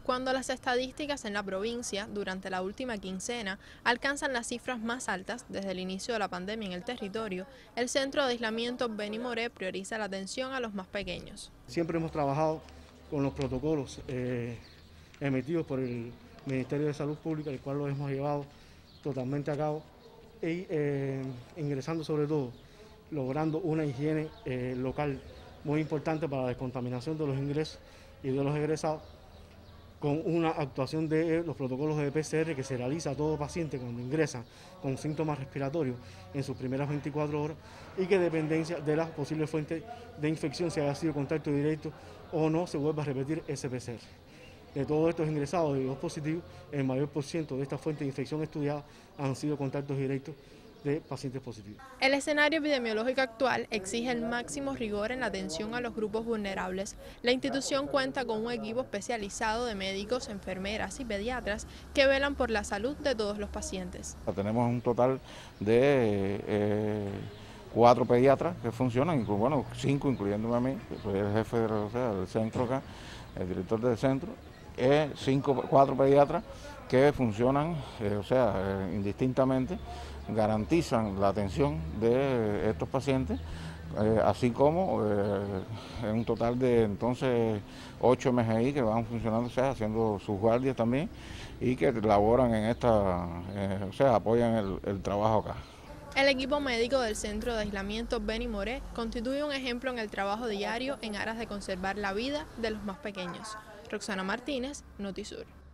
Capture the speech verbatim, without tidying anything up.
Cuando las estadísticas en la provincia durante la última quincena alcanzan las cifras más altas desde el inicio de la pandemia en el territorio, el Centro de Aislamiento Beni Moré prioriza la atención a los más pequeños. Siempre hemos trabajado con los protocolos eh, emitidos por el Ministerio de Salud Pública, el cual lo hemos llevado totalmente a cabo, y eh, ingresando sobre todo, logrando una higiene eh, local muy importante para la descontaminación de los ingresos y de los egresados, con una actuación de los protocolos de P C R que se realiza a todo paciente cuando ingresa con síntomas respiratorios en sus primeras veinticuatro horas, y que dependencia de la posible fuente de infección, si haya sido contacto directo o no, se vuelva a repetir ese P C R. De todos estos ingresados y dos positivos, el mayor por ciento de esta fuente de infección estudiada han sido contactos directos de pacientes positivos. El escenario epidemiológico actual exige el máximo rigor en la atención a los grupos vulnerables. La institución cuenta con un equipo especializado de médicos, enfermeras y pediatras que velan por la salud de todos los pacientes. Tenemos un total de eh, cuatro pediatras que funcionan, bueno, cinco incluyéndome a mí, que soy el jefe de, o sea, del centro acá, el director del centro, eh, cinco, cuatro pediatras que funcionan, eh, o sea, eh, indistintamente, garantizan la atención de estos pacientes, eh, así como eh, un total de entonces ocho M G I que van funcionando, o sea, haciendo sus guardias también, y que laboran en esta, eh, o sea, apoyan el, el trabajo acá. El equipo médico del Centro de Aislamiento Beni Moré constituye un ejemplo en el trabajo diario en aras de conservar la vida de los más pequeños. Roxana Martínez, Notisur.